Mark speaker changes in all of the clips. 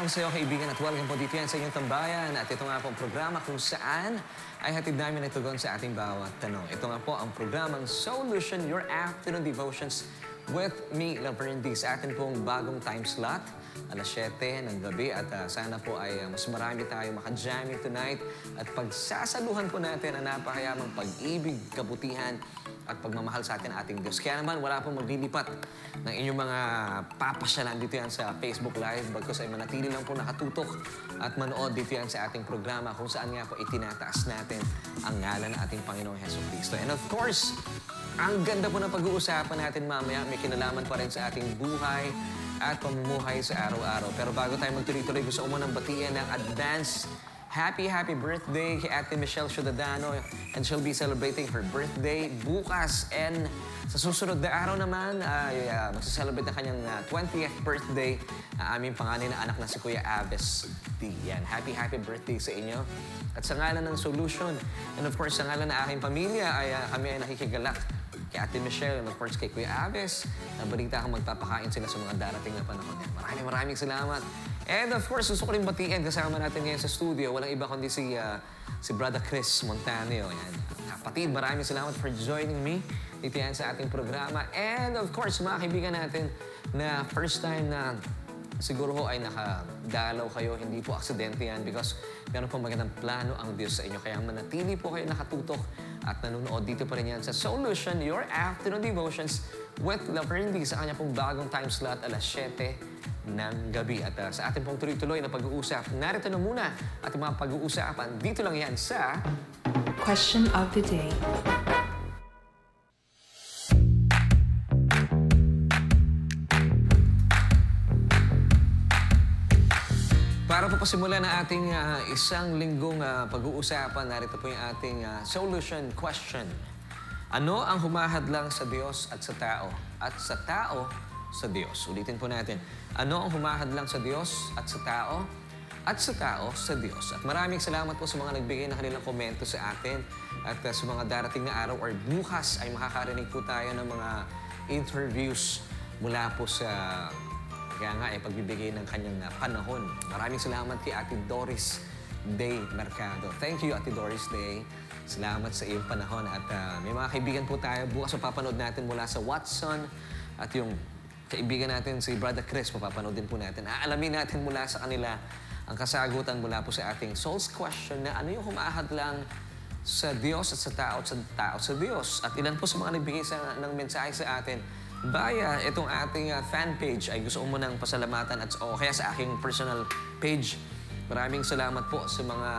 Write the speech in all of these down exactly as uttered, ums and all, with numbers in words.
Speaker 1: po sa iyo, kaibigan, at welcome po dito yan sa inyong tambayan. At ito nga po ang programa kung saan ay hatid namin na tugon sa ating bawat tanong. Ito nga po ang programang Solution, Your Afternoon Devotions with me, Laverne D. Sa atin pong bagong time slot, alas siyete ng gabi. At uh, sana po ay uh, mas marami tayo makajamming tonight. At pagsasaluhan po natin ang napakayamang pag-ibig, kabutihan, at pagmamahal sa atin ating Diyos. Kaya naman, wala pong maglilipat ng inyong mga papasyalan dito yan sa Facebook Live bagkus ay manatili lang po nakatutok at manood dito yan sa ating programa kung saan nga po itinataas natin ang ngalan ng ating Panginoong Jesucristo. And of course, ang ganda po ng pag-uusapan natin mamaya, may kinalaman pa rin sa ating buhay at pamumuhay sa araw-araw. Pero bago tayo magtuloy-tuloy, gusto ko munang batiin ng advance Happy, happy birthday kay Ate Michelle Ciudadano, and she'll be celebrating her birthday bukas. And sa susunod na araw naman, ay uh, magsaselebrate ang kanyang uh, twentieth birthday ang uh, aming panganay na anak na si Kuya Aves D. Yan. Happy, happy birthday sa inyo. At sa ngalan ng Solution, and of course, sa ngalan ng aking pamilya, ay uh, kami ay nakikigalak kay Ate Michelle, and of course, kay Kuya Aves. Nabalita akong magpapakain sila sa mga darating na panahon. Maraming maraming salamat. And of course, gusto ko rin batiin kasama natin ngayon sa studio. Walang iba kundi si, uh, si Brother Chris Montaneo. Yan. Kapatid, maraming salamat for joining me dito yan sa ating programa. And of course, mga kaibigan natin na first time na siguro ho ay nakadalaw kayo, hindi po aksidente yan because meron pong magandang plano ang Diyos sa inyo. Kaya manatili po kayo nakatutok at nanonood dito pa rin yan sa Solution, Your Afternoon Devotions with Laverne D. sa kanya pong bagong time slot, alas siyete ng gabi. At uh, sa ating pong tuloy-tuloy na pag-uusap, narito na muna at mga pag-uusapan. Dito lang yan sa
Speaker 2: Question of the Day.
Speaker 1: Para po pasimulan ang ating uh, isang linggong uh, pag-uusapan, narito po yung ating uh, solution question. Ano ang humahadlang sa Diyos at sa tao? At sa tao, sa Diyos. Ulitin po natin. Ano ang humahadlang sa Diyos at sa tao? At sa tao, sa Diyos. At maraming salamat po sa mga nagbigay ng kanilang komento sa atin. At uh, sa mga darating na araw or bukas ay makakarinig po tayo ng mga interviews mula po sa kaya nga ay pagbibigay ng kanyang uh, panahon. Maraming salamat kay Ate Doris Day Mercado. Thank you, Ate Doris Day. Salamat sa iyong panahon. At uh, may mga kaibigan po tayo. Bukas mapapanood natin mula sa Watson. At yung kaibigan natin, si Brother Chris, mapapanood din po natin. Aalamin natin mula sa kanila ang kasagutan mula po sa ating Soul's Question na ano yung humahad lang sa Diyos at sa tao at sa tao sa Diyos. At ilan po sa mga nagbigay sa, ng mensahe sa atin via itong ating uh, fan page ay gusto ko munang pasalamatan at o kaya sa aking personal page. Maraming salamat po sa mga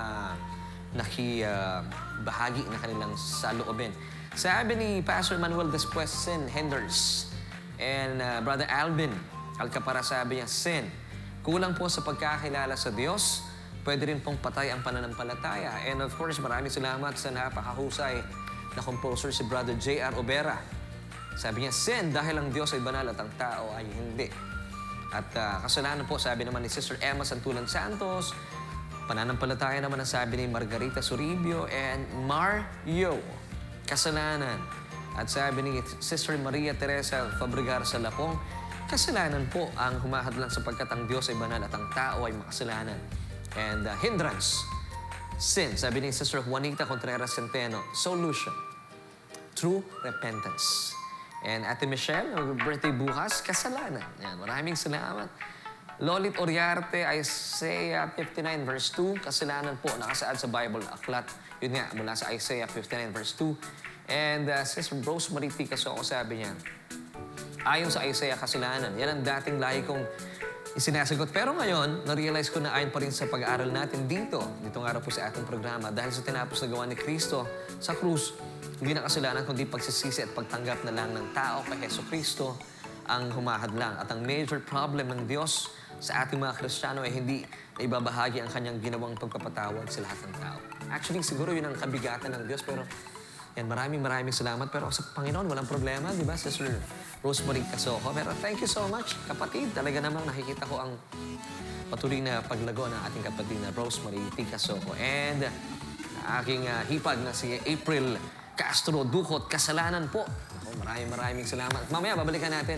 Speaker 1: nakibahagi uh, na kanilang saloobin. Sabi ni Pastor Manuel Despuesen Henders and uh, Brother Alvin Alcapara, sabi niya, sin. Kulang po sa pagkakilala sa Diyos, pwede rin pong patay ang pananampalataya. And of course, maraming salamat sa napakahusay na composer si Brother J R Obera. Sabi niya, sin dahil ang Diyos ay banal at ang tao ay hindi. At uh, kasalanan po, sabi naman ni Sister Emma Santulan Santos. Pananampalataya naman ang sabi ni Margarita Suribio and Mario. Kasalanan. At sabi ni Sister Maria Teresa Fabregar sa Lapong, kasalanan po ang humahadlang sapagkat ang Diyos ay banal at ang tao ay makasalanan. And uh, hindrance, sin. Sabi ni Sister Juanita Contreras Centeno, solution, true repentance. And Ate Michelle, birthday bukas, kasalanan. Yan, maraming salamat. Lolit Oriarte, Isaiah fifty-nine verse two, kasalanan po, nakasaad sa Bible aklat. Yun nga, mula sa Isaiah fifty-nine verse two. And uh, Sister Rosemary T. Casoko, sabi niya, ayon sa Isaiah, kasalanan. Yan ang dating lahi kong isinasagot. Pero ngayon, na-realize ko na ayon pa rin sa pag-aaral natin dito, dito nga po sa ating programa, dahil sa tinapos na gawa ni Kristo sa krus, hindi na kasalanan kundi pagsisisi at pagtanggap na lang ng tao kay Jesucristo ang humahadlang. At ang major problem ng Diyos sa ating mga Kristiyano ay hindi na ibabahagi ang kanyang ginawang pagpapatawad sa lahat ng tao. Actually, siguro yun ang kabigatan ng Diyos, pero yan, maraming maraming salamat. Pero sa Panginoon, walang problema, di ba, Sister Rosemary Casoko? Pero thank you so much, kapatid. Talaga namang nakikita ko ang patuloy na paglago ng ating kapatid na Rosemary T. Casoko. And aking uh, hipag na si April Castro Ducot, kasalanan po. Ako, maraming maraming salamat. Mamaya, babalikan natin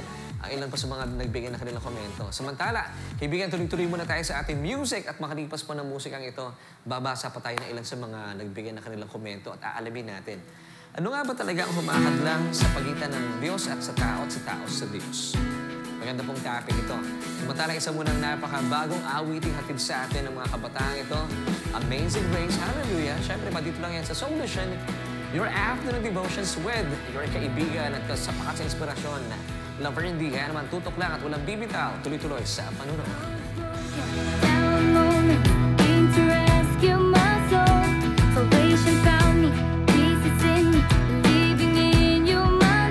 Speaker 1: ang ilan pa sa mga nagbigay ng kanilang komento. Samantala, kaibigan, tuloy-tuloy muna tayo sa ating music at makalipas po ng musikang ito, babasa pa tayo ng ilan sa mga nagbigay ng kanilang komento at aalamin natin. Ano nga ba talaga ang humakadlang sa pagitan ng Diyos at sa tao at sa tao sa Diyos? Maganda pong topic ito. Samantala, isa munang napakabagong awiting hatid sa atin ng mga kabataan ito. Amazing Grace, hallelujah. Siyempre, pa dito lang yan sa Solution, your afternoon devotions with your kaibigan at kasapakat sa inspirasyon. Lover hindi, kaya naman tutok lang at walang bibitaw. Tuloy-tuloy sa panuno.
Speaker 3: Down moment, came to rescue my soul. Salvation found me, peace is in me, believing in you, my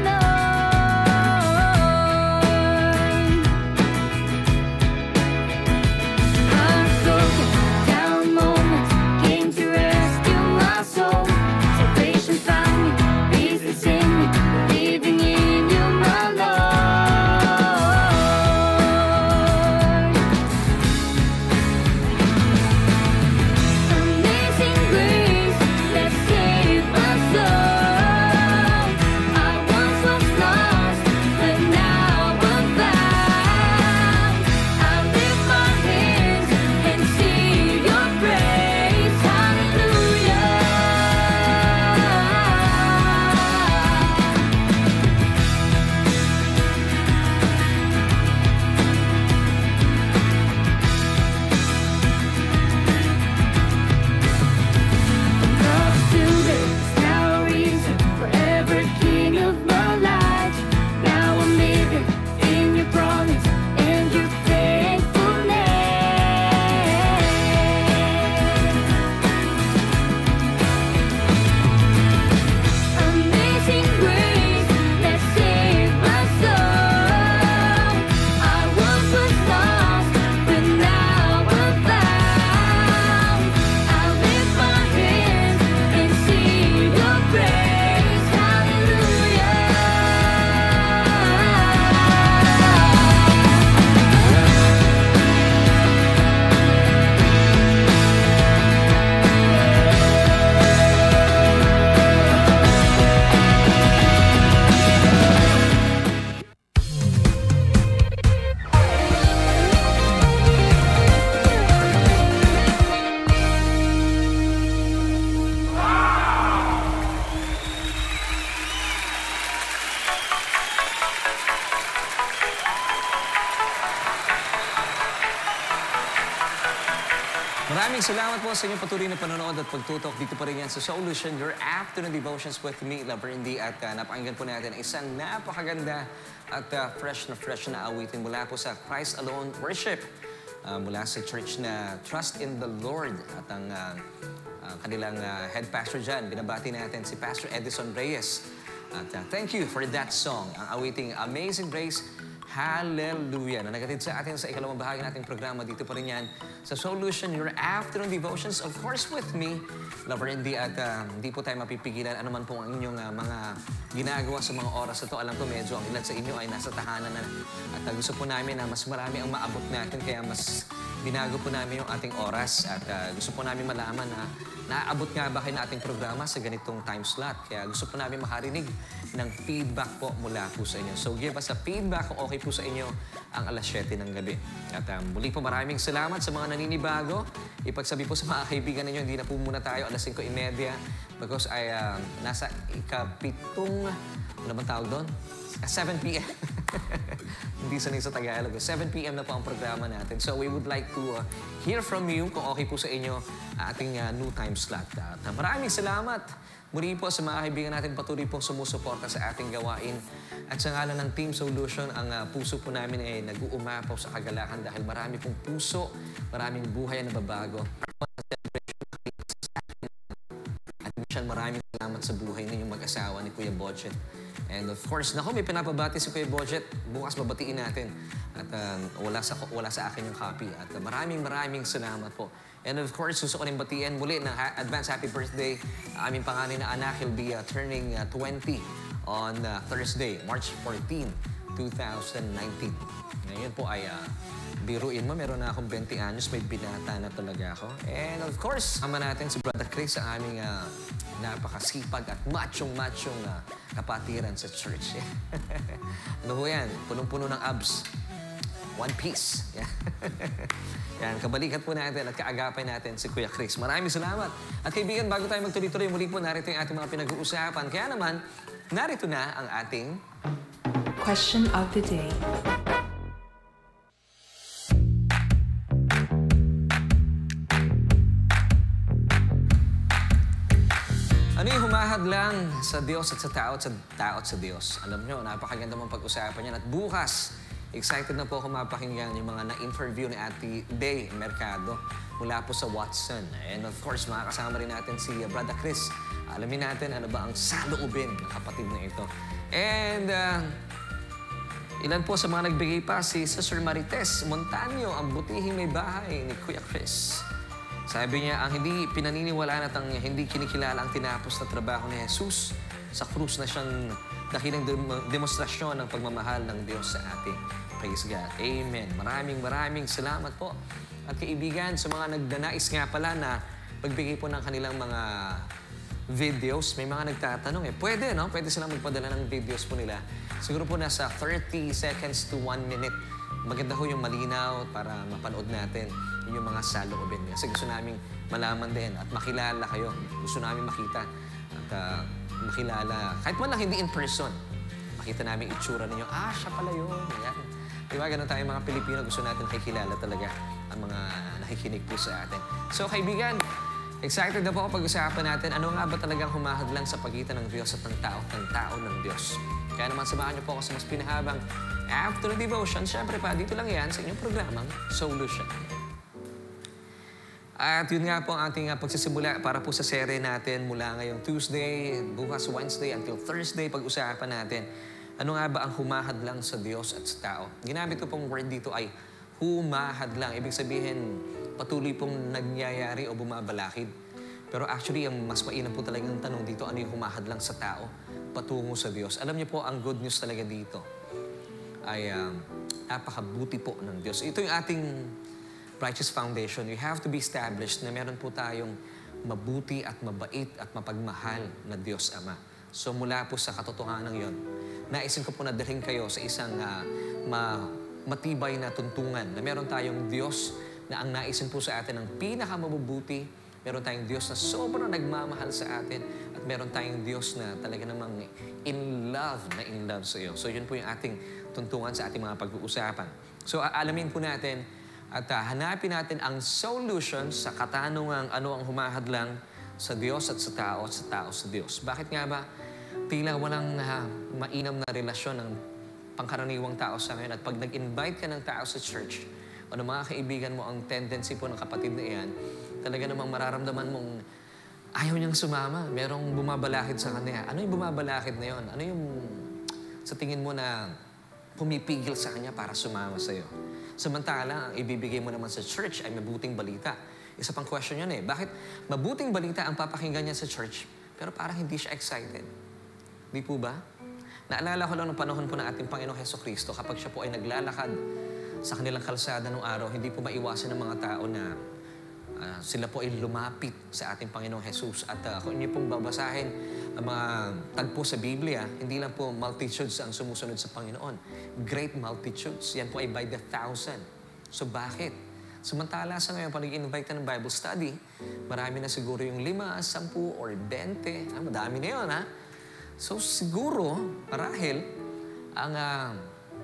Speaker 3: Lord. Heartbroken, down moment, came to rescue my soul. Salvation found me, peace is in me, believing in you, my Lord.
Speaker 1: Maraming salamat po sa inyong patuloy na panonood at pagtutok. Dito pa rin yan sa Solution, your afternoon devotions with me, Lover Indy. At uh, napakinggan po natin isang napakaganda at uh, fresh na fresh na awitin mula po sa Christ Alone Worship. Uh, mula sa church na Trust in the Lord. At ang uh, uh, kanilang uh, head pastor dyan, binabati natin si Pastor Edison Reyes. At uh, thank you for that song, ang awiting Amazing Grace. Hallelujah! Na nagatid sa atin sa ikalawang bahagi nating programa. Dito pa rin yan sa Solution, your afternoon devotions. Of course, with me, Lover Indy. At uh, hindi po tayo mapipigilan anuman po ang inyong uh, mga ginagawa sa mga oras na to. Alam ko medyo ang ilan sa inyo ay nasa tahanan na. At uh, gusto po namin na mas marami ang maabot natin. Kaya mas binago po namin yung ating oras. At uh, gusto po namin malaman na naaabot nga ba kayo na ating programa sa ganitong time slot. Kaya gusto po namin makarinig ng feedback po mula po sa inyo. So give us a feedback kung okay po sa inyo ang alas siyete ng gabi. At um, muli po maraming salamat sa mga naninibago. Ipagsabi po sa mga kaibigan ninyo, hindi na po muna tayo alas singko trenta because ay uh, nasa ikapitong, ano bang tawag doon? seven p m Hindi sanay sa Tagalog. seven p m na po ang programa natin. So we would like to uh, hear from you kung okay po sa inyo ating uh, new time slot. At uh, maraming salamat muli po sa mga kaibigan natin patuloy pong sumusuporta sa ating gawain. At sa ngalan ng Team Solution, ang uh, puso po namin ay nag-uumapaw sa kagalakan dahil marami pong puso, maraming buhay na nababago. At minsan maraming salamat sa buhay ninyong mag-asawa ni Kuya Budget. And of course, naku, may pinapabati si Kuya Budget. Bukas babatiin natin. At uh, wala, sa, wala sa akin yung copy. At uh, maraming maraming salamat po. And of course, gusto ko rin batiin muli ng ha advance happy birthday. Uh, aming panganay na anak, he'll be uh, turning uh, twenty on uh, Thursday, March fourteenth, two thousand nineteen. Ngayon po ay uh, biruin mo, meron na akong twenty anyos, may binata na talaga ako. And of course, sama natin si Brother Chris sa aming uh, napakasipag at machong-machong uh, kapatiran sa church. Ano ho yan? Punong-puno ng abs. One piece. Yan. Yan, kabalikan po natin at kaagapay natin si Kuya Chris. Maraming salamat. At kaibigan, bago tayo magtuloy-tuloy, muli po narito yung ating mga pinag-uusapan. Kaya naman, narito na ang ating
Speaker 2: Question of the day.
Speaker 1: Ano yung humahadlang sa Diyos at sa tao at sa tao at sa Diyos? Alam nyo, napakaganda mong pag-usapan yan. At bukas, excited na po ako mapakinggan yung mga na-interview ni Ate Day Mercado mula po sa Watson. And of course, makakasama rin natin si Brother Chris. Alamin natin ano ba ang saloobin ng kapatid na ito. And uh, ilan po sa mga nagbigay pa, si Sister Marites Montaño, ang butihing may bahay ni Kuya Chris. Sabi niya, ang hindi pinaniniwalaan at ang hindi kinikilala ang tinapos na trabaho ni Jesus sa krus na siyang dakilang dem- demonstrasyon ng pagmamahal ng Diyos sa atin. Praise God. Amen. Maraming maraming salamat po. At kaibigan, sa mga nagdanais nga pala na magbigay po ng kanilang mga videos, may mga nagtatanong eh. Pwede, no? Pwede silang magpadala ng videos po nila. Siguro po nasa thirty seconds to one minute. Maganda ho yung malinaw para mapanood natin yung mga saloobin. Kasi gusto namin malaman din at makilala kayo. Gusto namin makita at uh, makilala. Kahit man lang hindi in person, makita namin itsura ninyo. Ah, siya pala yun. Ayan. Diba, ganun tayo mga Pilipino. Gusto natin nakikilala talaga ang mga nakikinig po sa atin. So, kaibigan, excited na po ako pag-usapan natin ano nga ba talagang humahadlang sa pagitan ng Diyos at ng tao, ng tao ng Diyos. Kaya naman samahan niyo po ako sa mas pinahabang After Devotion. Siyempre pa, dito lang yan sa inyong programang Solution. At yun nga po ang ating uh, pagsisimula para po sa serye natin mula ngayong Tuesday, bukas Wednesday until Thursday. Pag-usapan natin ano nga ba ang humahadlang sa Diyos at sa tao. Ginamit ko pong word dito ay humahadlang. Ibig sabihin, patuloy pong nagyayari o bumabalakid. Pero actually, ang mas mainam po talagang tanong dito, ano yung humahadlang sa tao patungo sa Diyos. Alam niyo po, ang good news talaga dito ay uh, napakabuti po ng Diyos. Ito yung ating righteous foundation. You have to be established na meron po tayong mabuti at mabait at mapagmahal na Diyos Ama. So mula po sa katotohanan yon, naisin ko po na dalhin kayo sa isang uh, ma matibay na tuntungan na meron tayong Diyos na ang naisin po sa atin ang pinakamabubuti. Meron tayong Diyos na sobrang nagmamahal sa atin at meron tayong Diyos na talaga namang in love na in love sa iyo. So yun po yung ating tuntungan sa ating mga pag-uusapan. So aalamin po natin at uh, hanapin natin ang solution sa katanungang ano ang humahadlang sa Diyos at sa tao at sa tao sa Diyos. Bakit nga ba tila walang uh, mainam na relasyon ng pangkaraniwang tao sa ngayon at pag nag-invite ka ng tao sa church o ng mga kaibigan mo, ang tendency po ng kapatid na iyan, talaga namang mararamdaman mong ayaw niyang sumama. Merong bumabalakid sa kanya. Ano yung bumabalakid na yun? Ano yung sa tingin mo na pumipigil sa kanya para sumama sa iyo? Samantala, ang ibibigay mo naman sa church ay mabuting balita. Isa pang question yun eh. Bakit mabuting balita ang papakinggan niya sa church, pero parang hindi siya excited? Di po ba? Naalala ko lang ng panahon po ng ating Panginoong Hesukristo, kapag siya po ay naglalakad sa kanilang kalsada noong araw, hindi po maiwasan ng mga tao na uh, sila po ay lumapit sa ating Panginoong Jesus. At uh, kung inyo pong babasahin ang mga tagpo sa Biblia, hindi lang po multitudes ang sumusunod sa Panginoon. Great multitudes. Yan po ay by the thousand. So bakit? Samantala sa ngayon, pag nag-invite ka ng Bible study, marami na siguro yung lima, sampu, or bente. Ah, madami na yun, ha? So siguro, marahil, ang uh,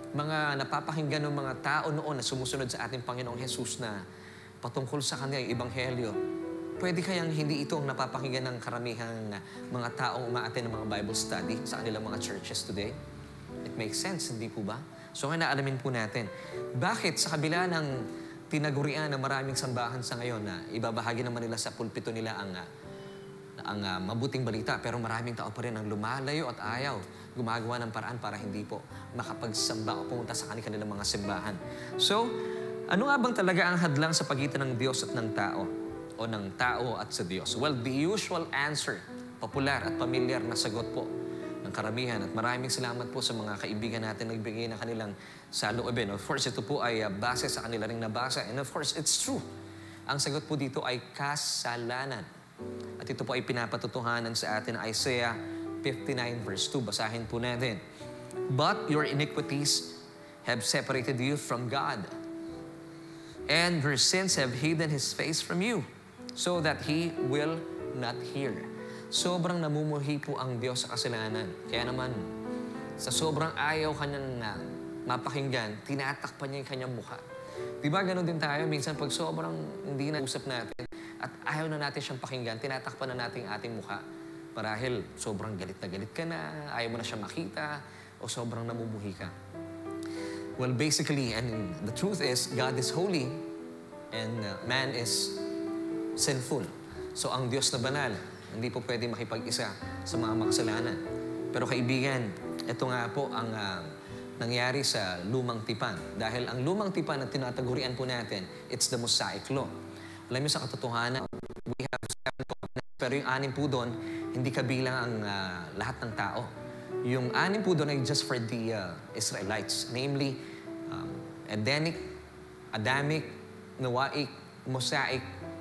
Speaker 1: mga napapakinggan ng mga tao noon na sumusunod sa ating Panginoong Jesus na patungkol sa kanya yung Ebanghelyo, pwede kayang hindi ito ang napapakinggan ng karamihang mga taong umaattend ng mga Bible study sa kanilang mga churches today? It makes sense, hindi po ba? So ngayon naalamin po natin, bakit sa kabila ng tinagurian ng maraming sambahan sa ngayon na ibabahagi naman nila sa pulpito nila ang, uh, ang uh, mabuting balita, pero maraming tao pa rin ang lumalayo at ayaw gumagawa ng paraan para hindi po makapagsamba o pumunta sa kanilang mga simbahan. So, ano nga bang talaga ang hadlang sa pagitan ng Diyos at ng tao? O ng tao at sa Diyos? Well, the usual answer, popular at pamilyar na sagot po ng karamihan. At maraming salamat po sa mga kaibigan natin na nagbigay ng kanilang saloobin. Of course, ito po ay uh, base sa kanila ring nabasa. And of course, it's true. Ang sagot po dito ay kasalanan. At ito po ay pinapatutuhanan sa atin ng Isaiah fifty-nine verse two. Basahin po natin. But your iniquities have separated you from God, and your sins have hidden His face from you, so that He will not hear. Sobrang namumuhi po ang Diyos sa kasalanan. Kaya naman, sa sobrang ayaw kanyang uh, mapakinggan, tinatakpan niya yung kanyang mukha. Diba gano'n din tayo? Minsan pag sobrang hindi na usap natin at ayaw na natin siyang pakinggan, tinatakpan na natin ating mukha. Marahil sobrang galit na galit ka na, ayaw mo na siya makita, o sobrang namumuhi ka. Well, basically, and the truth is, God is holy and uh, man is sinful. So ang Diyos na banal, hindi po pwede makipag-isa sa mga makasalanan. Pero kaibigan, ito nga po ang uh, nangyari sa lumang tipan. Dahil ang lumang tipan na tinatagurian po natin, it's the Mosaic Law. Alam niyo sa katotohanan, we have seven covenants, pero yung anim po doon, hindi kabilang ang uh, lahat ng tao. Yung anim po doon ay just for the uh, Israelites. Namely, um, Edenic, Adamic, Noahic, Mosaic,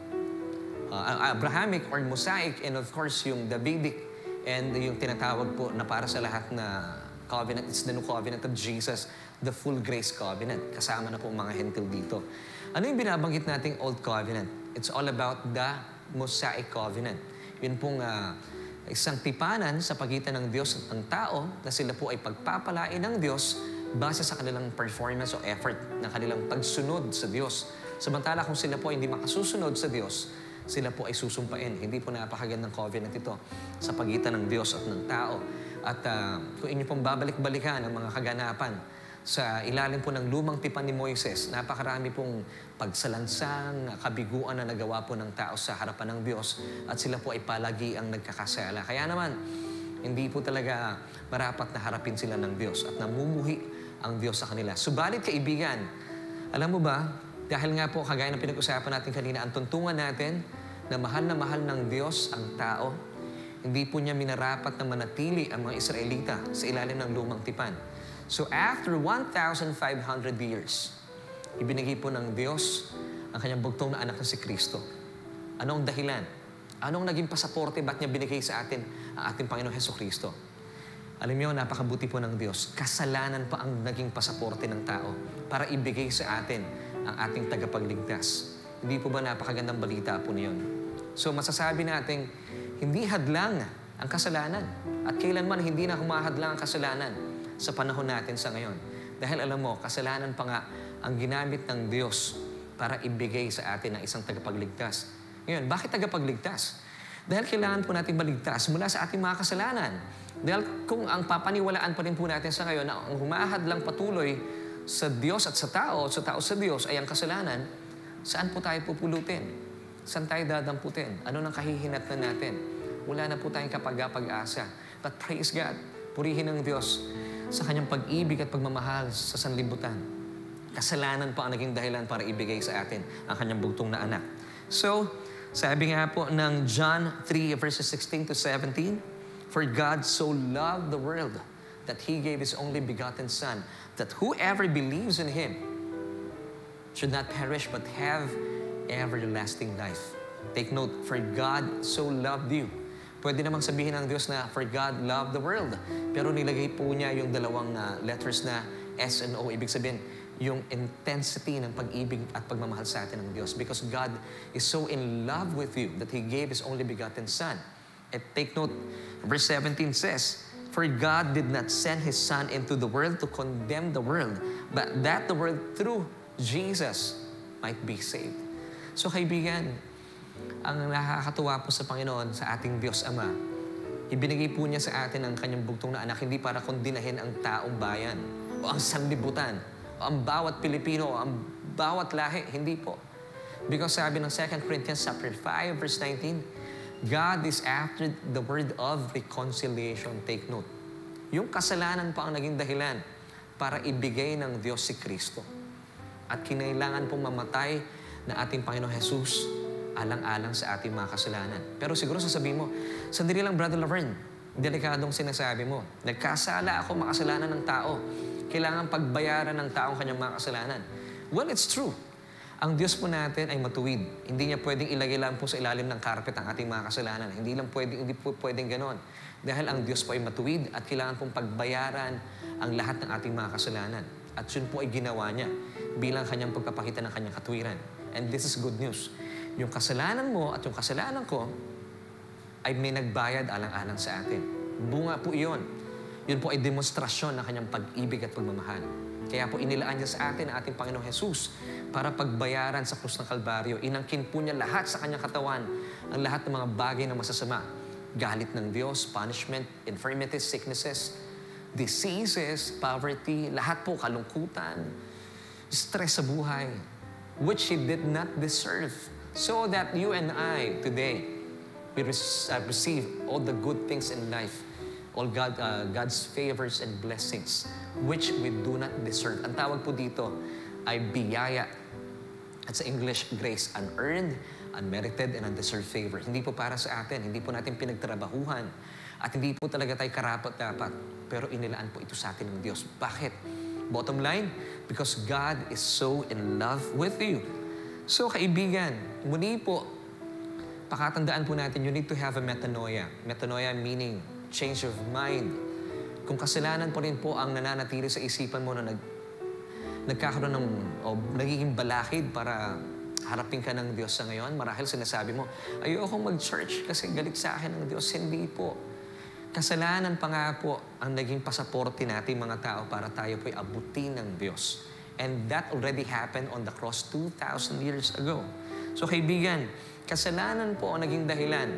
Speaker 1: uh, Abrahamic or Mosaic, and of course yung Davidic, and yung tinatawag po na para sa lahat na covenant, it's the new covenant of Jesus, the full grace covenant. Kasama na po mga hentil dito. Ano yung binabanggit nating old covenant? It's all about the Mosaic covenant. Yun pong uh, isang tipanan sa pagitan ng Diyos at ng tao na sila po ay pagpapalain ng Diyos base sa kanilang performance o effort ng kanilang pagsunod sa Diyos. Samantala kung sila po hindi makasusunod sa Diyos, sila po ay susumpain. Hindi po napakagandang covenant ito sa pagitan ng Diyos at ng tao. At uh, kung inyo pong babalik-balikan ang mga kaganapan sa ilalim po ng lumang tipan ni Moises, napakarami pong pagsalansang, kabiguan na nagawa po ng tao sa harapan ng Diyos at sila po ay palagi ang nagkakasala. Kaya naman, hindi po talaga marapat na harapin sila ng Diyos at namumuhi ang Diyos sa kanila. Subalit kaibigan, alam mo ba, dahil nga po kagaya ng pinag-usapan natin kanina, ang tuntungan natin na mahal na mahal ng Diyos ang tao, hindi po niya minarapat na manatili ang mga Israelita sa ilalim ng lumang tipan. So after one thousand five hundred years, ibinigay po ng Diyos ang kanyang bugtong na anak na si Kristo. Anong dahilan? Anong naging pasaporte? Ba't niya binigay sa atin ang ating Panginoong Hesukristo? Alam niyo, napakabuti po ng Diyos. Kasalanan pa ang naging pasaporte ng tao para ibigay sa atin ang ating tagapagligtas. Hindi po ba napakagandang balita po niyon? So masasabi natin, hindi hadlang ang kasalanan. At kailanman hindi na humahadlang ang kasalanan sa panahon natin sa ngayon. Dahil alam mo, kasalanan pa nga ang ginamit ng Diyos para ibigay sa atin ang isang tagapagligtas. Ngayon, bakit tagapagligtas? Dahil kailangan po natin maligtas mula sa ating mga kasalanan. Dahil kung ang papaniwalaan pa rin po natin sa ngayon na ang humahadlang patuloy sa Diyos at sa tao, sa tao sa Diyos ay ang kasalanan, saan po tayo pupulutin? Saan tayo dadamputin? Ano nang kahihinatnan natin? Wala na po tayong kapag-pag-asa. But praise God, purihin ng Diyos sa kanyang pag-ibig at pagmamahal sa sanlibutan. Kasalanan pa ang naging dahilan para ibigay sa atin ang kanyang bugtong na anak. So, sabi nga po ng John three verses sixteen to seventeen, for God so loved the world that He gave His only begotten Son, that whoever believes in Him should not perish but have everlasting life. Take note, for God so loved you. Pwede namang sabihin ng Diyos na for God loved the world. Pero nilagay po niya yung dalawang uh, letters na S and O. Ibig sabihin, yung intensity ng pag-ibig at pagmamahal sa atin ng Diyos. Because God is so in love with you that He gave His only begotten Son. And take note, verse seventeen says, for God did not send His Son into the world to condemn the world, but that the world through Jesus might be saved. So kaibigan, ang nakakatuwa po sa Panginoon, sa ating Diyos Ama, ibinigay po niya sa atin ang kanyang bugtong na anak, hindi para kondinahin ang taong bayan, o ang sanlibutan, o ang bawat Pilipino, o ang bawat lahi, hindi po. Because sabi ng Second Corinthians chapter five, verse nineteen, God is after the word of reconciliation. Take note. Yung kasalanan pa ang naging dahilan para ibigay ng Diyos si Kristo. At kinailangan pong mamatay na ating Panginoong Jesus alang-alang sa ating mga kasalanan. Pero siguro sasabihin mo, sandali lang, Brother Laverne, delikadong sinasabi mo. Nagkasala ako, makasalanan ng tao. Kailangan pagbayaran ng tao ang kanyang mga kasalanan. Well, it's true. Ang Diyos po natin ay matuwid. Hindi niya pwedeng ilagay lang po sa ilalim ng carpet ang ating mga kasalanan. Hindi lang pwedeng, hindi po pwedeng ganon. Dahil ang Diyos po ay matuwid at kailangan pong pagbayaran ang lahat ng ating mga kasalanan. At yun po ay ginawa niya bilang kanyang pagpapakita ng kanyang katwiran. And this is good news. Yung kasalanan mo at yung kasalanan ko ay may nagbayad alang-alang sa atin. Bunga po iyon. Yun po ay demonstrasyon ng kanyang pag-ibig at pagmamahal. Kaya po inilaan niya sa atin ang ating Panginoong Jesus para pagbayaran sa krus ng Kalbaryo. Inangkin po niya lahat sa kanyang katawan, ang lahat ng mga bagay na masasama. Galit ng Diyos, punishment, infirmities, sicknesses, diseases, poverty, lahat po kalungkutan, stress sa buhay, which He did not deserve. So that you and I today, we receive all the good things in life, all God, uh, God's favors and blessings, which we do not deserve. Ang tawag po dito ay biyaya. At sa English, grace, unearned, unmerited, and undeserved favor. Hindi po para sa atin, hindi po natin pinagtrabahuhan, at hindi po talaga tayo karapat-dapat. Pero inilaan po ito sa atin ng Diyos. Bakit? Bottom line, because God is so in love with you. So, kaibigan, muli po, pakatandaan po natin, you need to have a metanoia. Metanoia meaning change of mind. Kung kasalanan po rin po ang nananatili sa isipan mo na nag, nagkakaroon ng, o nagiging balakid para harapin ka ng Diyos sa ngayon, marahil sinasabi mo, ayokong mag-church kasi galit sa akin ng Diyos. Hindi po. Kasalanan pa nga po ang naging pasaporte natin mga tao para tayo po'y abutin ng Diyos. And that already happened on the cross two thousand years ago. So kaibigan, kasalanan po ang naging dahilan.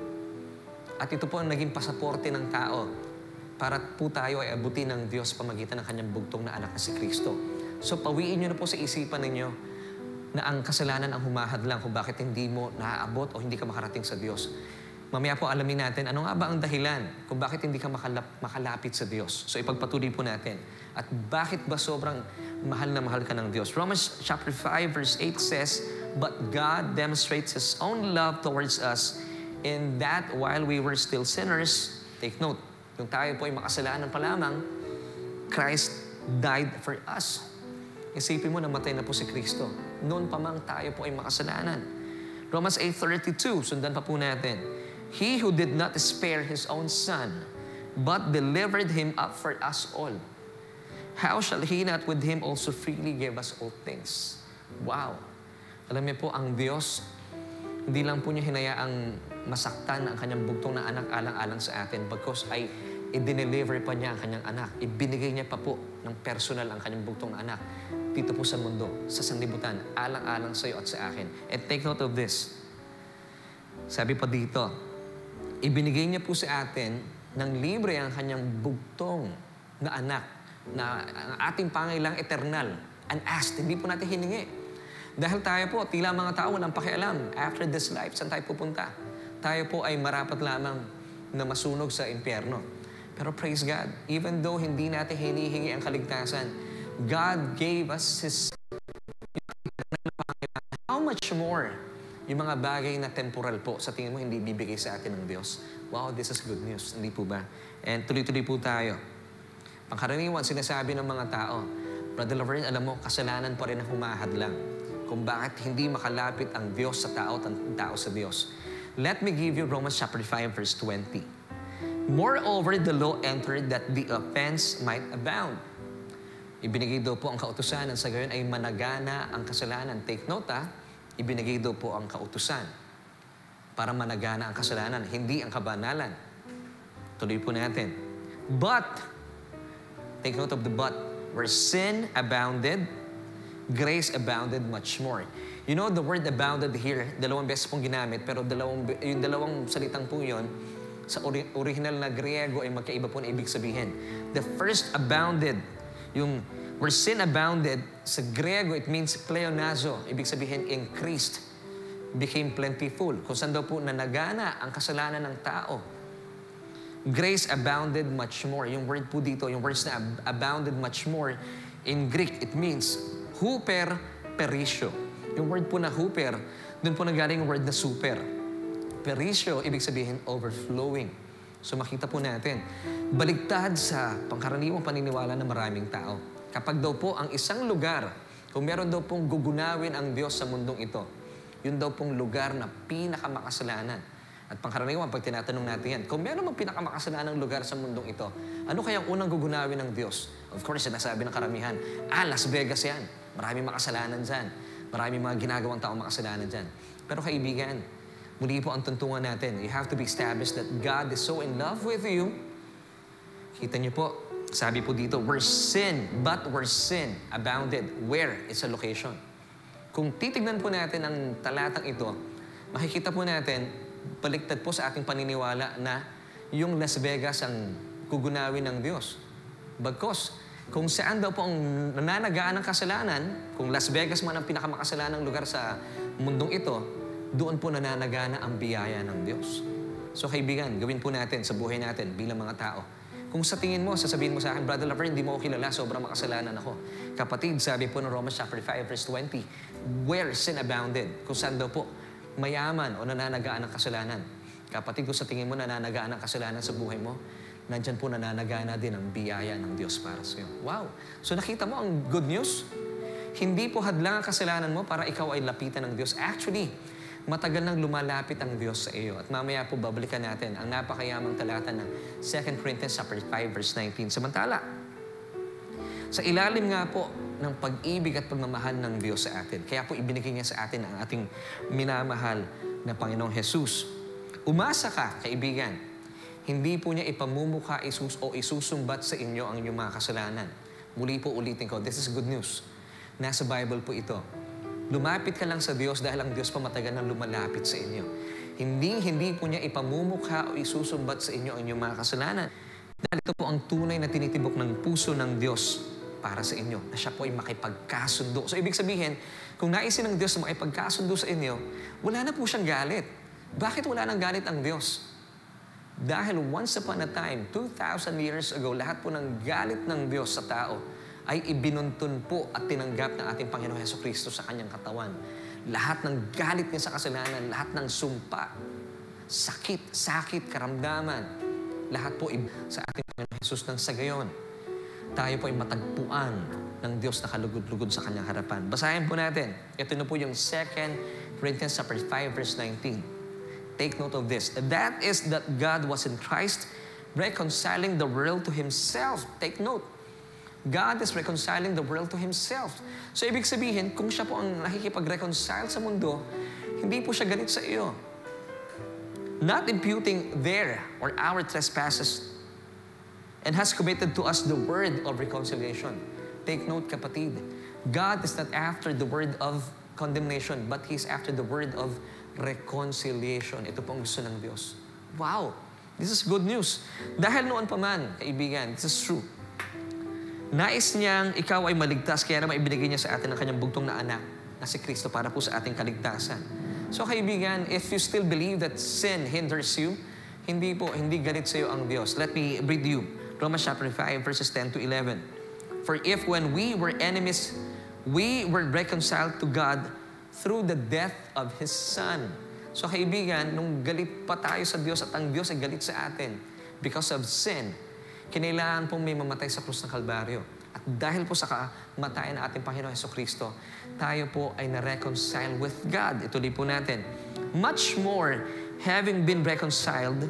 Speaker 1: At ito po ang naging pasaporte ng tao para po tayo ay abutin ng Diyos pamagitan ng kanyang bugtong na anak na si Kristo. So pawiin nyo na po sa isipan ninyo na ang kasalanan ang humahadlang kung bakit hindi mo naaabot o hindi ka makarating sa Diyos. Mamaya po alamin natin, ano nga ba ang dahilan kung bakit hindi ka makalap, makalapit sa Diyos? So ipagpatuloy po natin. At bakit ba sobrang mahal na mahal ka ng Diyos? Romans chapter five verse eight says, "But God demonstrates His own love towards us in that while we were still sinners," take note, yung tayo po ay makasalanan pa lamang, Christ died for us. Isipin mo, namatay na po si Kristo. Noon pa mang tayo po ay makasalanan. Romans eight thirty-two, sundan pa po natin. "He who did not spare His own Son, but delivered Him up for us all, how shall He not with Him also freely give us all things?" Wow! Alam niyo po, ang Diyos, hindi lang po niya hinayaang masaktan ang kanyang bugtong na anak alang-alang sa atin, because ay i-deliver pa niya ang kanyang anak. Ibinigay niya pa po ng personal ang kanyang bugtong na anak dito po sa mundo, sa sanlibutan, alang-alang sa iyo at sa akin. And take note of this. Sabi pa dito, ibinigay niya po sa atin ng libre ang kanyang bugtong na anak, na ang ating pangailang eternal, unasked, hindi po natin hiningi. Dahil tayo po, tila mga tao walang pakialam. After this life, saan tayo pupunta? Tayo po ay marapat lamang na masunog sa impyerno. Pero praise God, even though hindi natin hinihingi ang kaligtasan, God gave us His... How much more yung mga bagay na temporal po, sa tingin mo hindi bibigay sa atin ng Diyos? Wow, this is good news. Hindi po ba? And tuloy-tuloy po tayo. Pangkaraniwan, sinasabi ng mga tao, Brother Laverne, alam mo, kasalanan pa rin ang humahadlang kung bakit hindi makalapit ang Diyos sa tao at ang tao sa Diyos. Let me give you Romans chapter five verse twenty. "Moreover, the law entered that the offense might abound." Ibinigay daw po ang kautusan, sa gayon ay managana ang kasalanan. Take note ha, ibinigay daw po ang kautusan para managana ang kasalanan, hindi ang kabanalan. Tuloy po natin. "But," take note of the but, "where sin abounded, grace abounded much more." You know, the word abounded here, dalawang beses pong ginamit, pero dalawang, yung dalawang salitang po yun, sa ori- original na Griego ay magkaiba po na ibig sabihin. The first abounded, yung where sin abounded, sa Griego it means pleonazo, ibig sabihin increased, became plentiful. Kung saan daw po nanagana ang kasalanan ng tao. Grace abounded much more. Yung word po dito, yung words na ab- abounded much more, in Greek it means huper perisio. Yung word po na huper, dun po nagaling yung word na super. Perisio, ibig sabihin overflowing. So makita po natin, baligtad sa pangkaraniwang paniniwala ng maraming tao. Kapag daw po ang isang lugar Kung meron daw pong gugunawin ang Diyos sa mundong ito, yun daw pong lugar na pinakamakasalanan. At pangkaraniwan, pag tinatanong natin yan, kung meron mang pinakamakasalanan lugar sa mundong ito, ano kayang unang gugunawin ng Diyos? Of course, sinasabi ng karamihan, ah, Las Vegas yan. Maraming makasalanan dyan. Maraming mga ginagawang taong makasalanan dyan. Pero kaibigan, muli po ang tuntungan natin. You have to be established that God is so in love with you. Kita niyo po, sabi po dito, where sin, but where sin abounded, where is a location. Kung titignan po natin ang talatang ito, makikita po natin, baliktad po sa ating paniniwala na yung Las Vegas ang gugunawin ng Diyos. Bagkos, kung saan daw po ang nananagaan ng kasalanan, kung Las Vegas man ang pinakamakasalanan lugar sa mundong ito, doon po nananagana ang biyaya ng Diyos. So kaibigan, gawin po natin sa buhay natin bilang mga tao. Kung sa tingin mo, sasabihin mo sa akin, Brother Laverne, hindi mo ako kilala, sobrang makasalanan ako. Kapatid, sabi po ng Romans chapter five, verse twenty, where sin abounded, kung saan daw po mayaman o nananagaan ng kasalanan. Kapatid, kung sa tingin mo nananagaan ng kasalanan sa buhay mo, nandyan po nananagana din ang biyaya ng Diyos para sa iyo. Wow! So nakita mo ang good news? Hindi po hadlang ang kasalanan mo para ikaw ay lapitan ng Diyos. Actually, matagal nang lumalapit ang Diyos sa iyo. At mamaya po babalikan natin ang napakayamang talata ng Second Corinthians chapter five, verse nineteen. Samantala, sa ilalim nga po ng pag-ibig at pagmamahal ng Diyos sa atin, kaya po ibinigay niya sa atin ang ating minamahal na Panginoong Jesus. Umasa ka, kaibigan, hindi po niya ipamumukha isus o isusumbat sa inyo ang inyong mga kasalanan. Muli po ulitin ko, this is good news. Nasa Bible po ito. Lumapit ka lang sa Diyos dahil ang Diyos pa matagal nang lumalapit sa inyo. Hindi, hindi po niya ipamumukha o isusumbat sa inyo ang inyong mga kasalanan. Dahil ito po ang tunay na tinitibok ng puso ng Diyos para sa inyo, na siya po ay makipagkasundo. So, ibig sabihin, kung naisin ng Diyos na makipagkasundo sa inyo, wala na po siyang galit. Bakit wala nang galit ang Diyos? Dahil once upon a time, two thousand years ago, lahat po ng galit ng Diyos sa tao ay ibinuntun po at tinanggap ng ating Panginoon Jesucristo sa kanyang katawan. Lahat ng galit niya sa kasalanan, lahat ng sumpa, sakit, sakit, karamdaman, lahat po sa ating Panginoon Jesus nang sa gayon. Tayo po ay matagpuan ng Diyos na kalugod-lugod sa kanyang harapan. Basahin po natin. Ito na po yung Second Corinthians chapter five, verse nineteen. Take note of this. That is that God was in Christ reconciling the world to Himself. Take note. God is reconciling the world to Himself. So, ibig sabihin, kung siya po ang nakikipag-reconcile sa mundo, hindi po siya galit sa iyo. Not imputing their or our trespasses and has committed to us the word of reconciliation. Take note, kapatid, God is not after the word of condemnation, but He's after the word of reconciliation. Ito po ang gusto ng Diyos. Wow! This is good news. Dahil noon pa man, kaibigan, this is true. Nais niyang ikaw ay maligtas, kaya naman ibinigay niya sa atin ang kanyang bugtong na anak na si Kristo para po sa ating kaligtasan. So kaibigan, if you still believe that sin hinders you, hindi po, hindi galit sa iyo ang Diyos. Let me read you Romans chapter five, verses ten to eleven. For if when we were enemies, we were reconciled to God through the death of His Son. So kaibigan, nung galit pa tayo sa Diyos at ang Diyos ay galit sa atin because of sin, kinailangan pong may mamatay sa krus ng Kalbaryo. At dahil po sa kamatayan ng ating Panginoon Jesucristo, tayo po ay na-reconcile with God. Ituloy po natin. Much more, having been reconciled,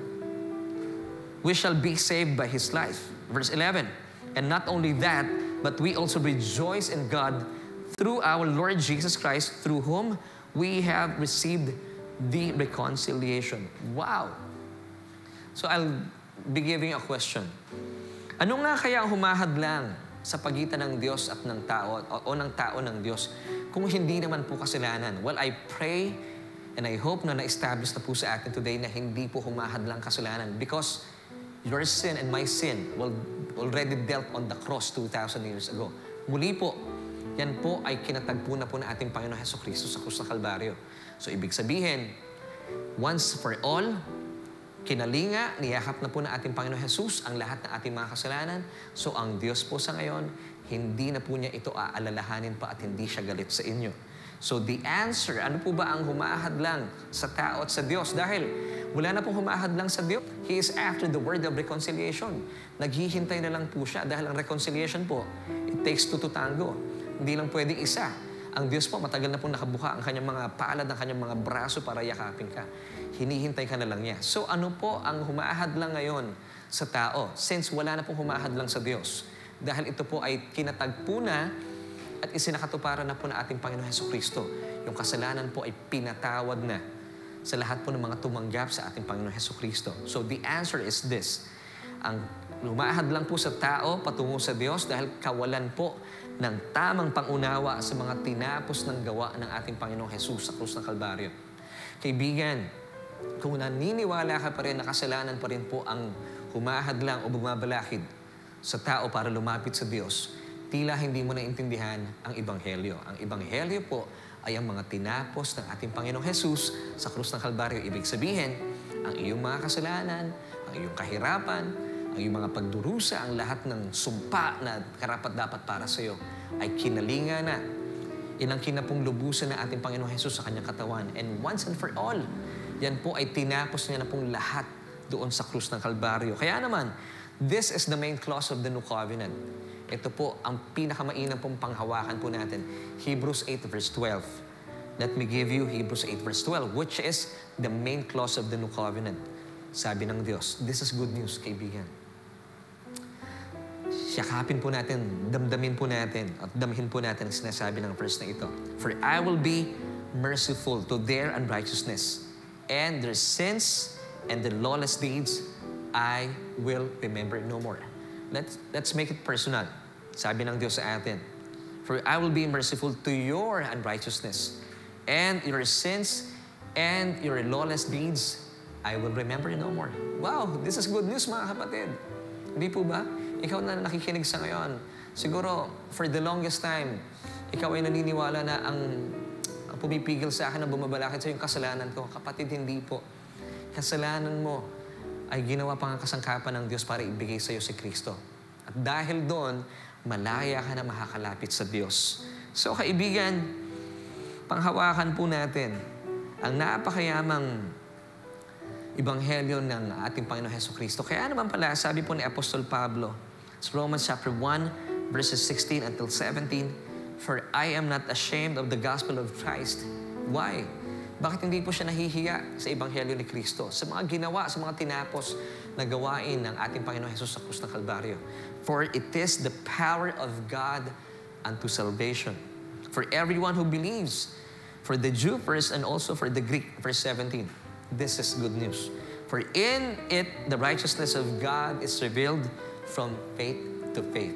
Speaker 1: we shall be saved by His life. Verse eleven. And not only that, but we also rejoice in God through our Lord Jesus Christ, through whom we have received the reconciliation. Wow! So I'll be giving a question. Ano nga kaya ang humahadlang sa pagitan ng Diyos at ng tao o, o ng tao ng Diyos kung hindi naman po kasalanan? Well, I pray and I hope na na-establish na po sa atin today na hindi po humahadlang kasalanan because your sin and my sin will already dealt on the cross two thousand years ago. Muli po, yan po ay kinatagpo na po ng ating Panginoon Jesucristo sa krus ng Kalbaryo. So, ibig sabihin, once for all, kinalinga, niyakap na po na ating Panginoon Jesus ang lahat ng ating mga kasalanan. So, ang Diyos po sa ngayon, hindi na po niya ito aalalahanin pa at hindi siya galit sa inyo. So, the answer, ano po ba ang humahadlang sa tao at sa Diyos? Dahil wala na pong humahadlang sa Diyos. He is after the word of reconciliation. Naghihintay na lang po siya dahil ang reconciliation po, it takes two to tango. Hindi lang pwedeng isa. Ang Diyos po, matagal na pong nakabuka ang kanyang mga palad, ang kanyang mga braso para yakapin ka. Hinihintay ka na lang niya. So ano po ang humahad lang ngayon sa tao? Since wala na pong humahad lang sa Diyos. Dahil ito po ay kinatagpo na at isinakatuparan na po na ating Panginoon Hesukristo. Yung kasalanan po ay pinatawad na sa lahat po ng mga tumanggap sa ating Panginoon Hesukristo. So the answer is this. Ang lumahad lang po sa tao patungo sa Diyos dahil kawalan po ng tamang pangunawa sa mga tinapos ng gawa ng ating Panginoong Jesus sa krus ng Kalbaryo. Kaibigan, kung naniniwala ka pa rin na kasalanan pa rin po ang humahad lang o bumabalakid sa tao para lumapit sa Diyos, tila hindi mo naintindihan ang Ebanghelyo. Ang Ebanghelyo po ay ang mga tinapos ng ating Panginoong Jesus sa krus ng Kalbaryo. Ibig sabihin, ang iyong mga kasalanan, ang iyong kahirapan, ang iyong mga pagdurusa, ang lahat ng sumpa na karapat-dapat para sa iyo ay kinalinga na. Yan ang kinapong lubusan ng ating Panginoong Jesus sa kanyang katawan. And once and for all, yan po ay tinapos niya na pong lahat doon sa krus ng Kalbaryo. Kaya naman, this is the main clause of the New Covenant. Ito po ang pinakamainam pong panghawakan po natin. Hebrews eight verse twelve. Let me give you Hebrews eight verse twelve, which is the main clause of the New Covenant. Sabi ng Diyos, this is good news, kaibigan. Siyakapin po natin, damdamin po natin, at damhin po natin ang sinasabi ng verse na ito. For I will be merciful to their unrighteousness, and their sins and their lawless deeds I will remember no more. Let's, let's make it personal. Sabi ng Diyos sa atin, for I will be merciful to your unrighteousness, and your sins and your lawless deeds I will remember no more. Wow, this is good news mga kapatid. Hindi po ba? Ikaw na nakikinig sa ngayon, siguro for the longest time, ikaw ay naniniwala na ang, ang pumipigil sa akin na bumabalakid sa yung kasalanan ko. Kapatid, hindi po. Kasalanan mo ay ginawa pang kasangkapan ng Diyos para ibigay sa iyo si Kristo. At dahil doon, malaya ka na makakalapit sa Diyos. So kaibigan, panghawakan po natin ang napakayamang Ebanghelyo ng ating Panginoon Hesukristo. Kaya naman pala, sabi po ni Apostol Pablo, it's Romans chapter one, verses sixteen until seventeen, for I am not ashamed of the gospel of Christ. Why? Bakit hindi po siya nahihiya sa Ebanghelyo ni Kristo? Sa mga ginawa, sa mga tinapos na gawain ng ating Panginoon Jesus sa krus ng Kalbaryo. For it is the power of God unto salvation. For everyone who believes, for the Jew first and also for the Greek. Verse seventeen. This is good news. For in it, the righteousness of God is revealed from faith to faith.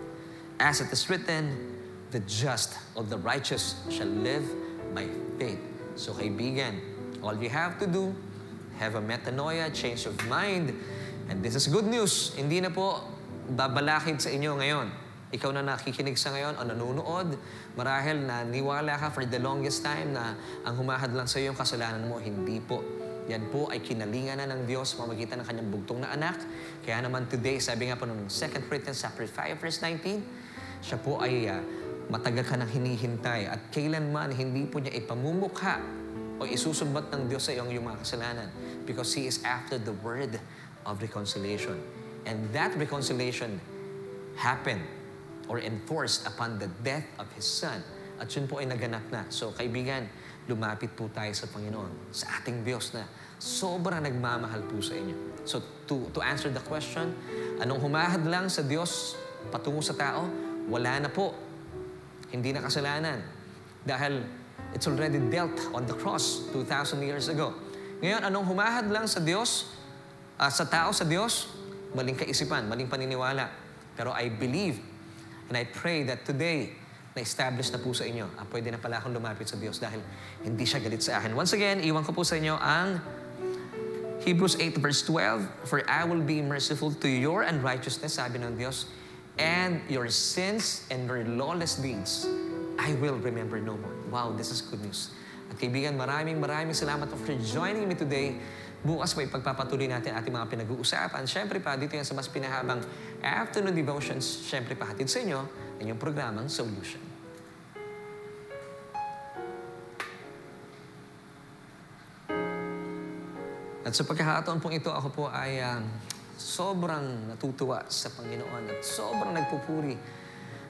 Speaker 1: As it is written, the just or the righteous shall live by faith. So kaibigan, all you have to do, have a metanoia, change of mind, and this is good news. Hindi na po babalakid sa inyo ngayon. Ikaw na nakikinig sa ngayon o nanonood, marahil na niwala ka for the longest time na ang humahad lang sa iyo yung kasalanan mo. Hindi po. Yan po ay kinalingan na ng Diyos pamagitan ng kanyang bugtong na anak. Kaya naman today, sabi nga po ng Second Corinthians chapter five, verse nineteen, siya po ay uh, matagal ka nang hinihintay at kailanman hindi po niya ipamumukha o isusumbat ng Diyos sa iyong yung mga kasalanan because He is after the word of reconciliation. And that reconciliation happened or enforced upon the death of His Son. At yun po ay naganap na. So kaibigan, lumapit po tayo sa Panginoon, sa ating Diyos na sobrang nagmamahal po sa inyo. So to, to answer the question, anong humahad lang sa Diyos patungo sa tao? Wala na po. Hindi na kasalanan. Dahil it's already dealt on the cross two thousand years ago. Ngayon, anong humahad lang sa Diyos, uh, sa tao, sa Diyos? Maling kaisipan, maling paniniwala. Pero I believe and I pray that today, na-establish na po sa inyo, ah, pwede na pala akong lumapit sa Diyos dahil hindi siya galit sa akin. Once again, iwan ko po sa inyo ang Hebrews eight verse twelve, for I will be merciful to your unrighteousness, sabi ng Diyos, and your sins and your lawless deeds, I will remember no more. Wow, this is good news. At kaibigan, maraming maraming salamat for joining me today. Bukas po ipagpapatuloy natin ating mga pinag-uusapan. Siyempre pa, dito yan sa mas pinahabang afternoon devotions, siyempre pa hatid sa inyo ang inyong programang Solution. At sa pagkakataon pong ito, ako po ay um, sobrang natutuwa sa Panginoon at sobrang nagpupuri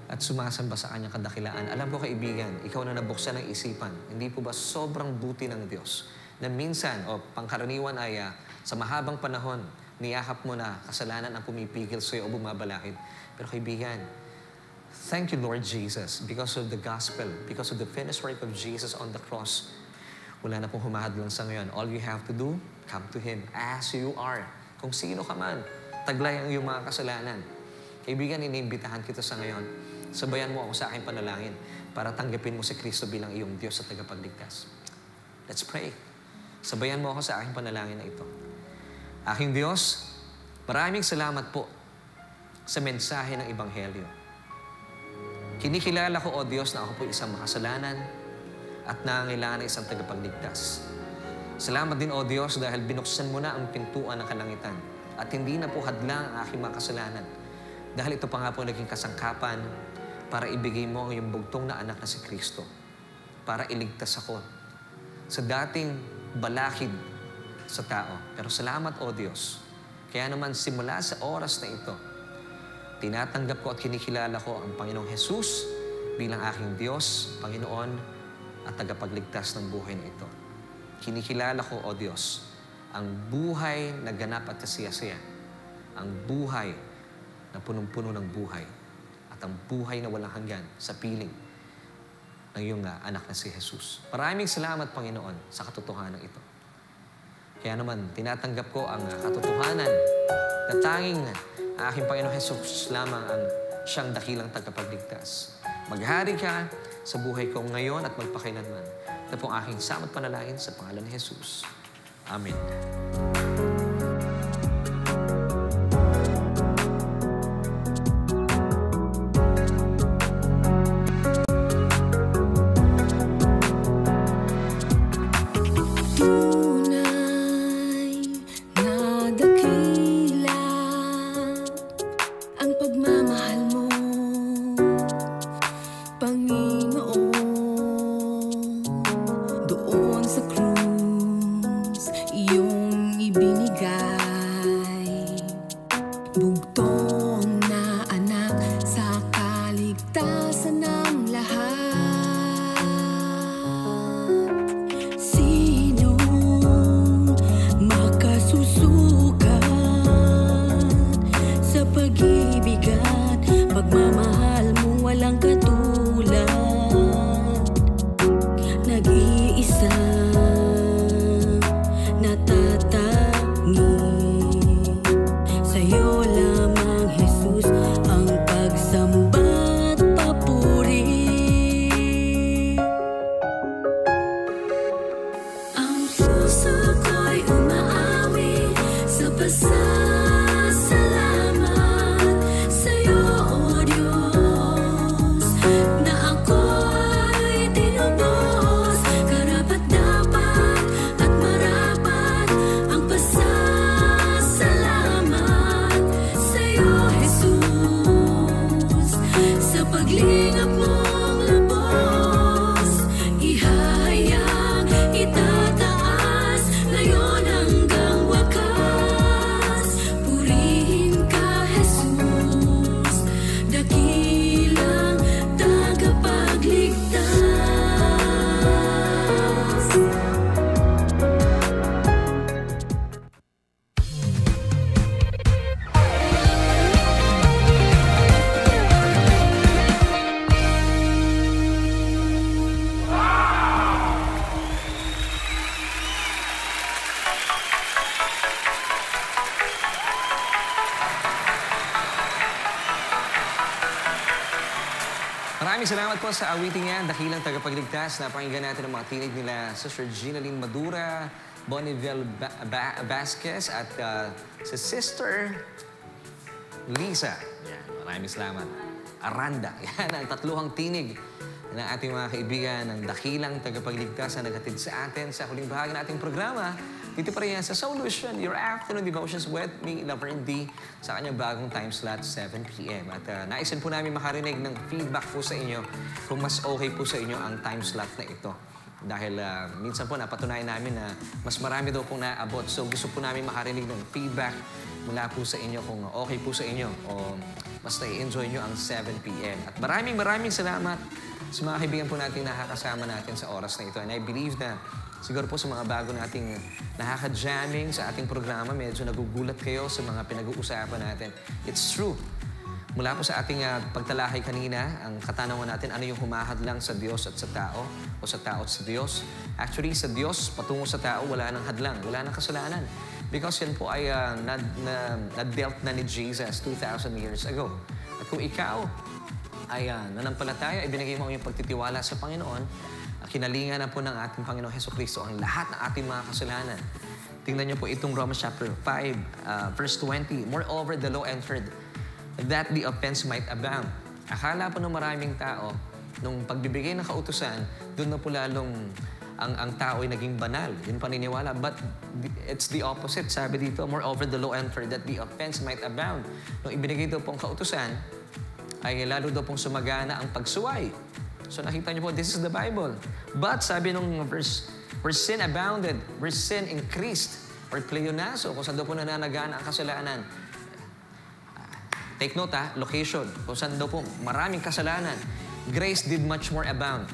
Speaker 1: at sumasamba sa kanyang kadakilaan. Alam ko, kaibigan, ikaw na nabuksan ng isipan. Hindi po ba sobrang buti ng Diyos na minsan o pangkaraniwan ay uh, sa mahabang panahon, niyakap mo na kasalanan ang pumipigil sa iyo o bumabalakid. Pero kaibigan, thank you, Lord Jesus, because of the gospel, because of the finished work of Jesus on the cross. Wala na pong humahadlang sa ngayon. All you have to do, come to Him as you are. Kung sino ka man, taglay ang iyong mga kasalanan. Kaibigan, iniimbitahan kita sa ngayon. Sabayan mo ako sa aking panalangin para tanggapin mo si Kristo bilang iyong Diyos at tagapagligtas. Let's pray. Sabayan mo ako sa aking panalangin na ito. Aking Diyos, maraming salamat po sa mensahe ng Ebanghelyo. Kinikilala ko, O Diyos, na ako po isang makasalanan at nangangailangan ng isang tagapagligtas. Salamat din, O Diyos, dahil binuksan mo na ang pintuan ng kalangitan at hindi na po hadlang ang aking mga kasalanan. Dahil ito pa nga po naging kasangkapan para ibigay mo ang iyong bugtong na anak na si Kristo. Para iligtas ako sa dating balakid sa tao. Pero salamat, O Diyos. Kaya naman simula sa oras na ito, tinatanggap ko at kinikilala ko ang Panginoong Jesus bilang aking Diyos, Panginoon at tagapagligtas ng buhay na ito. Kinikilala ko, O Diyos, ang buhay na ganap at kasiyasiya, ang buhay na punong-puno ng buhay, at ang buhay na walang hanggan sa piling ng iyong uh, anak na si Jesus. Maraming salamat, Panginoon, sa katotohanan ito. Kaya naman, tinatanggap ko ang uh, katotohanan na tanging uh, aking Panginoon Jesus lamang ang siyang dakilang tagapagligtas. Maghari ka sa buhay ko ngayon at magpakailanman. Ito po aking samot panalangin sa pangalan ni Jesus. Amen. Maraming salamat po sa awiting yan, dakilang tagapagligtas. Napakinggan natin ang mga tinig nila Sister Ginaline Madura, Bonneville ba ba Vasquez at uh, si Sister Lisa. Yan, maraming salamat. Aranda. Yan ang tatluhang tinig ng ating mga kaibigan ng dakilang tagapagligtas na naghatid sa atin sa huling bahagi ng ating programa. Dito pa rin yan sa Solution, your afternoon devotions with me, Laverne D, sa kanyang bagong time slot, seven p m At uh, naisin po namin makarinig ng feedback po sa inyo kung mas okay po sa inyo ang time slot na ito. Dahil uh, minsan po napatunayan namin na mas marami daw pong naabot. So gusto po namin makarinig ng feedback mula po sa inyo kung okay po sa inyo o basta i-enjoy nyo ang seven p m At maraming maraming salamat sa mga kaibigan po natin nakakasama natin sa oras na ito. And I believe na siguro po sa mga bago nating nakaka-jamming sa ating programa, medyo nagugulat kayo sa mga pinag-uusapan natin. It's true. Mula po sa ating uh, pagtalakay kanina, ang katanungan natin, ano yung humahadlang sa Diyos at sa tao o sa tao at sa Diyos? Actually, sa Diyos, patungo sa tao, wala nang hadlang, wala nang kasalanan. Because yan po ay uh, na-dealt na, na ni Jesus two thousand years ago. At kung ikaw ay uh, nanampalataya, ibinigay mo yung pagtitiwala sa Panginoon, uh, kinalingan na po ng ating Panginoon Hesukristo ang lahat ng ating mga kasalanan. Tingnan niyo po itong Romans chapter five, uh, verse twenty. Moreover, the law entered that the offense might abound. Akala po ng maraming tao, nung pagbibigay ng kautusan, doon na po lalong ang, ang tao ay naging banal. Yun paniniwala. But it's the opposite. Sabi dito, moreover, the law entered that the offense might abound. Nung ibinigay daw pong kautusan, ay lalo daw pong sumagana ang pagsuway. So nakita niyo po, this is the Bible. But sabi nung verse, where sin abounded, where sin increased, or pleonazo, kung saan daw po nananagana ang kasalanan. Take note ha, location, kung saan daw po maraming kasalanan. Grace did much more abound.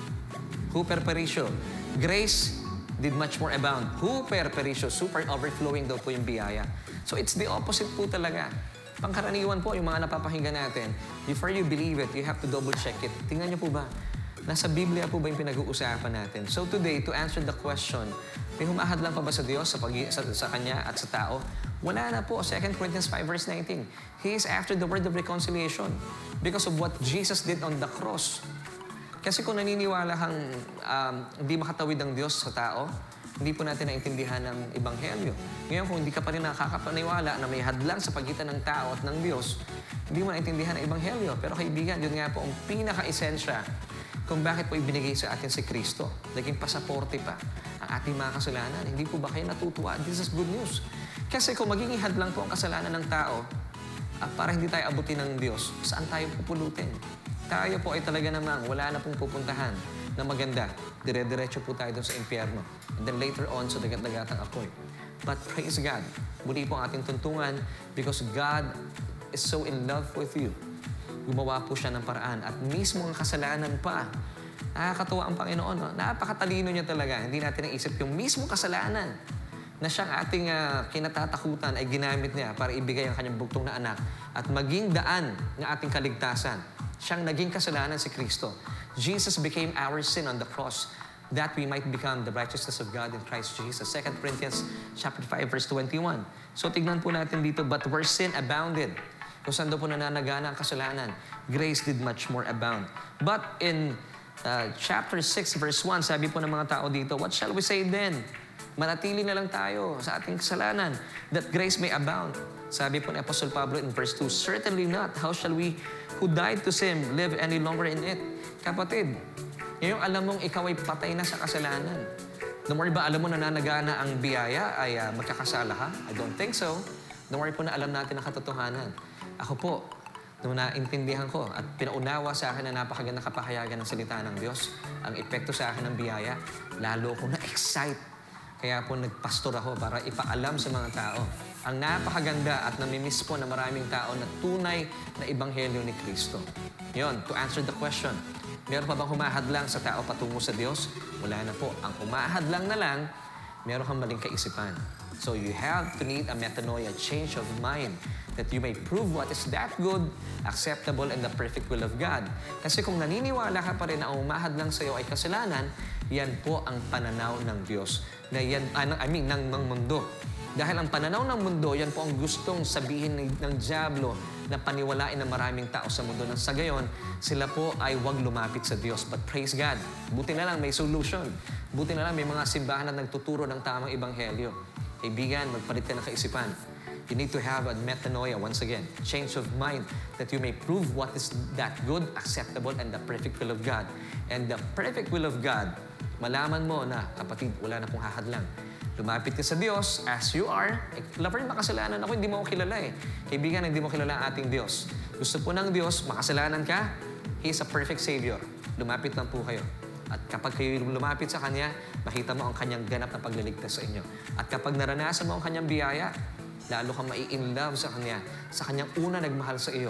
Speaker 1: Huper perisyo. Grace did much more abound. Huper perisyo, super overflowing daw po yung biyaya. So it's the opposite po talaga. Pangkaraniwan po, yung mga napapakinggan natin, before you believe it, you have to double check it. Tingnan niyo po ba? Nasa Biblia po ba yung pinag-uusapan natin? So today, to answer the question, may humahad lang pa ba sa Diyos, sa, pag sa, sa Kanya at sa tao? Wala na po. Second Corinthians five verse nineteen. He is after the word of reconciliation because of what Jesus did on the cross. Kasi kung naniniwala kang um, hindi makatawid ang Diyos sa tao, hindi po natin naintindihan ng Ebanghelyo. Ngayon, kung hindi ka pa rin nakakapaniwala na may hadlang sa pagitan ng tao at ng Diyos, hindi mo naintindihan ang Ebanghelyo. Pero kaibigan, yun nga po ang pinaka-esensya kung bakit po ibinigay sa atin si Kristo. Naging pasaporte pa ang ating mga kasalanan. Hindi po ba kayo natutuwa? This is good news. Kasi kung magiging hadlang po ang kasalanan ng tao, at para hindi tayo abutin ng Diyos, saan tayo pupulutin? Tayo po ay talaga namang wala na pong pupuntahan na maganda. Dire-diretso po tayo doon sa impyerno. And then later on, sa dagat-dagatang apoy. But praise God. Muli po ang ating tuntungan because God is so in love with you. Gumawa po siya ng paraan. At mismo ang kasalanan pa, nakakatuwa ang Panginoon. No? Napakatalino niya talaga. Hindi natin naisip yung mismo kasalanan na siyang ating uh, kinatatakutan ay ginamit niya para ibigay ang kanyang bugtong na anak at maging daan ng ating kaligtasan. Siyang naging kasalanan si Kristo. Jesus became our sin on the cross that we might become the righteousness of God in Christ Jesus. Second Corinthians chapter five verse twenty-one. So tignan po natin dito, but where sin abounded, kung saan daw po nananagana ang kasalanan, grace did much more abound. But in uh, chapter six verse one, sabi po ng mga tao dito, what shall we say then? Manatili na lang tayo sa ating kasalanan that grace may abound. Sabi po ni Apostle Pablo in verse two, certainly not. How shall we who died to sin live any longer in it? Kapatid, ngayong alam mong ikaw ay patay na sa kasalanan. The more ba alam mo na nanagana ang biyaya ay uh, magkakasala ka? I don't think so. The more po na alam natin ang katotohanan. Ako po, nung naintindihan ko at pinaunawa sa akin na napakagandang kapahayagan ng salita ng Diyos, ang epekto sa akin ng biyaya, lalo ko na-excite. Kaya po nagpastor ako para ipaalam sa mga tao ang napakaganda at namimiss po na maraming tao na tunay na ebanghelyo ni Kristo. Yon, to answer the question, meron pa bang humahadlang sa tao patungo sa Diyos? Wala na po. Ang humahadlang na lang, meron kang maling kaisipan. So you have to need a metanoia, change of mind, that you may prove what is that good, acceptable, and the perfect will of God. Kasi kung naniniwala ka pa rin na ang umahadlang sa iyo ay kasalanan, yan po ang pananaw ng Diyos. Na yan, I mean, ng, ng mundo. Dahil ang pananaw ng mundo, yan po ang gustong sabihin ng, ng Diablo na paniwalain ng maraming tao sa mundo. Nang sa gayon, sila po ay huwag lumapit sa Diyos. But praise God, buti na lang may solution. Buti na lang may mga simbahan na nagtuturo ng tamang ebanghelyo. Kaibigan, magpalit ka ng kaisipan. You need to have a metanoia, once again, change of mind, that you may prove what is that good, acceptable, and the perfect will of God. And the perfect will of God, malaman mo na, kapatid, wala na pong hahadlang. Lumapit ka sa Diyos as you are. Eh, wala pa rin makasalanan ako, hindi mo ako kilala eh. Kaibigan, hindi mo kilala ang ating Diyos. Gusto po ng Diyos, makasalanan ka, He is a perfect Savior. Lumapit lang po kayo. At kapag kayo lumapit sa Kanya, makita mo ang Kanyang ganap na pagliligtas sa inyo. At kapag naranasan mo ang Kanyang biyaya, lalo kang mai-in love sa Kanya, sa Kanyang una nagmahal sa iyo.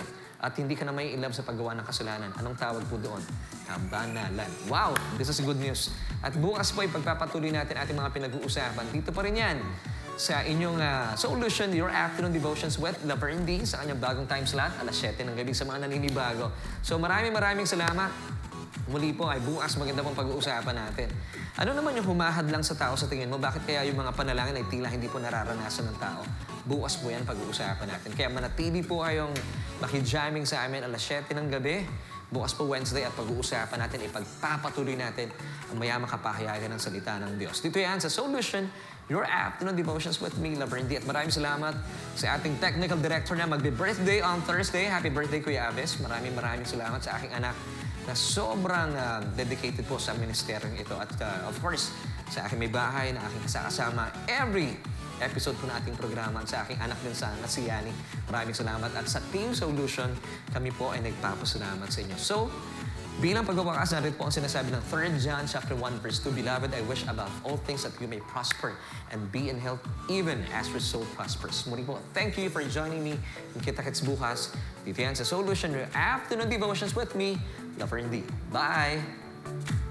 Speaker 1: at hindi ka na may ilab sa paggawa ng kasalanan. Anong tawag po doon? Kabanalan. Wow! This is good news. At bukas po, ipagpapatuloy natin ating mga pinag-uusapan. Dito pa rin yan sa inyong uh, Solution, Your Afternoon Devotions with Laverne D sa kanyang bagong time slot, alas siyete ng gabi sa mga naninibago. So maraming maraming salamat. Muli po ay bukas maganda pong pag-uusapan natin. Ano naman yung humahad lang sa tao sa tingin mo? Bakit kaya yung mga panalangin ay tila hindi po nararanasan ng tao? Bukas po yan pag-uusapan natin. Kaya manatili po kayong makijamming sa amin alas siyete ng gabi. Bukas po Wednesday at pag-uusapan natin, ipagpapatuloy natin ang mayamang kapahayagan ng salita ng Diyos. Dito yan sa Solution, Your Afternoon Devotions with me, Laverne D. At maraming salamat sa ating technical director na magbe-birthday on Thursday. Happy birthday, Kuya Aves. Maraming maraming salamat sa aking anak na sobrang uh, dedicated po sa ministeryong ito. At uh, of course, sa aking may bahay na aking kasama every episode po na ating programa at sa aking anak din sana na si Yani. Maraming salamat. At sa Team Solution, kami po ay nagpapasalamat sa inyo. So, bilang pagwawakas, narito po ang sinasabi ng third John chapter one verse two, Beloved, I wish above all things that you may prosper and be in health even as your soul prospers. Muli po, thank you for joining me. Kita-kits bukas. Dito yan sa Solution, Your Afternoon Devotions with me, Laverne D. Bye!